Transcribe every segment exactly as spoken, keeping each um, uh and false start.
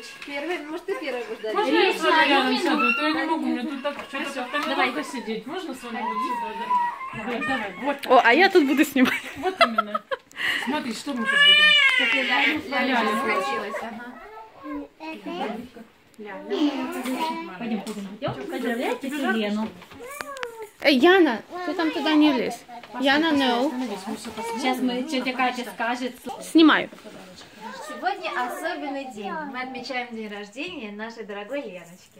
Первый, может, ты первый будешь дать? Можно я с вами рядом сяду? А то я не могу, мне тут так что-то давай сидеть. Можно с вами вот сюда? Давай, давай, вот так. О, а я тут буду снимать. Вот именно. Смотри, что мы тут будем. Ляля скатилась, ага. Пойдем, пойдем, идем. Поздравляйте Селену. Эй, Яна, ты там туда не лезь. Яна, no. Сейчас мы, тетя Катя скажет. Снимаю. Сегодня особенный день. Мы отмечаем день рождения нашей дорогой Леночки.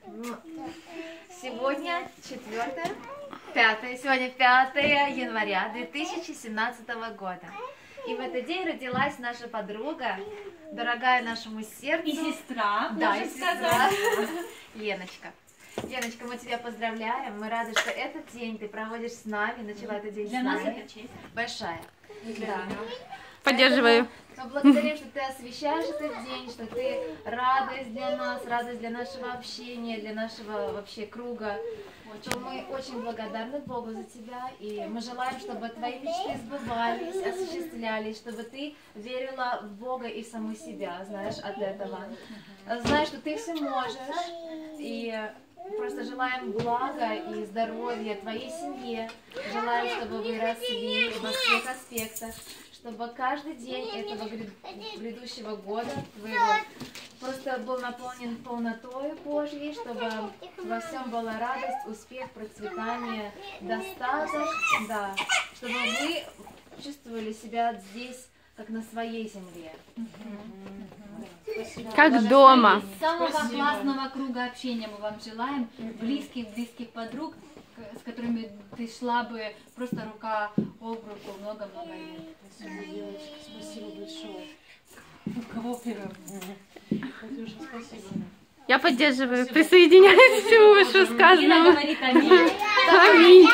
Сегодня четвёртое, пятое, сегодня пятое января две тысячи семнадцатого года. И в этот день родилась наша подруга, дорогая нашему сердцу. И сестра. Да, и сестра. Леночка. Леночка, мы тебя поздравляем. Мы рады, что этот день ты проводишь с нами, начала этот день Для с нас нами. это честь. Большая. Да. Поддерживаю. Мы благодарим, что ты освещаешь этот день, что ты радость для нас, радость для нашего общения, для нашего вообще круга. Что мы очень благодарны Богу за тебя, и мы желаем, чтобы твои мечты сбывались, осуществлялись, чтобы ты верила в Бога и в саму себя, знаешь, от этого. Знаешь, что ты все можешь, и просто желаем блага и здоровья твоей семье, желаем, чтобы вы росли во всех аспектах, чтобы каждый день этого грядущего года твоего просто был наполнен полнотой Божьей, чтобы во всем была радость, успех, процветание, достаток, да, чтобы вы чувствовали себя здесь, как на своей земле. Как дома. Самого классного круга общения мы вам желаем, близких-близких подруг, с которыми ты шла бы просто рука об руку много-много лет. Спасибо, девочка, спасибо большое. У кого первым? Катюша, спасибо. Я поддерживаю. Присоединяюсь к всему Ина вышесказанному. говорит аминь. Аминь.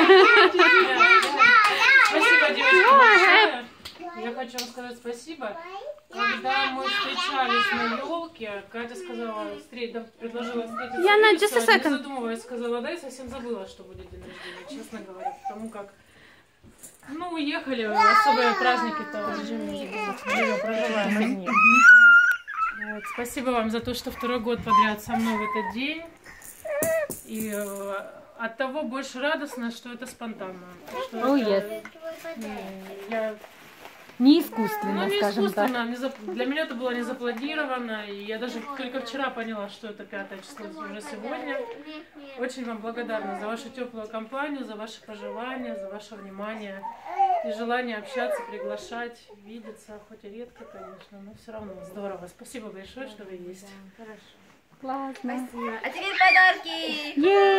Спасибо, девочки, большое. Я хочу вам сказать спасибо. Когда мы встречались на елке, Катя сказала, встреч... да, предложила встретиться. Я на и just a всё, не second. задумываясь, сказала, да, и совсем забыла, что будет день рождения, честно говоря, потому как, ну, уехали, особые праздники-то проживаем. Вот, спасибо вам за то, что второй год подряд со мной в этот день. И э, от того больше радостно, что это спонтанно. Что Oh, это, ну, я... Не Ну, искусственно, не скажем так. искусственно, не зап... для меня это было не запланировано, и я даже только вчера поняла, что это пятое число уже сегодня. Очень вам благодарна за вашу теплую компанию, за ваши пожелания, за ваше внимание и желание общаться, приглашать, видеться, хоть и редко, конечно, но все равно здорово. Спасибо большое, что вы есть. Хорошо. Классно. Спасибо. А теперь подарки!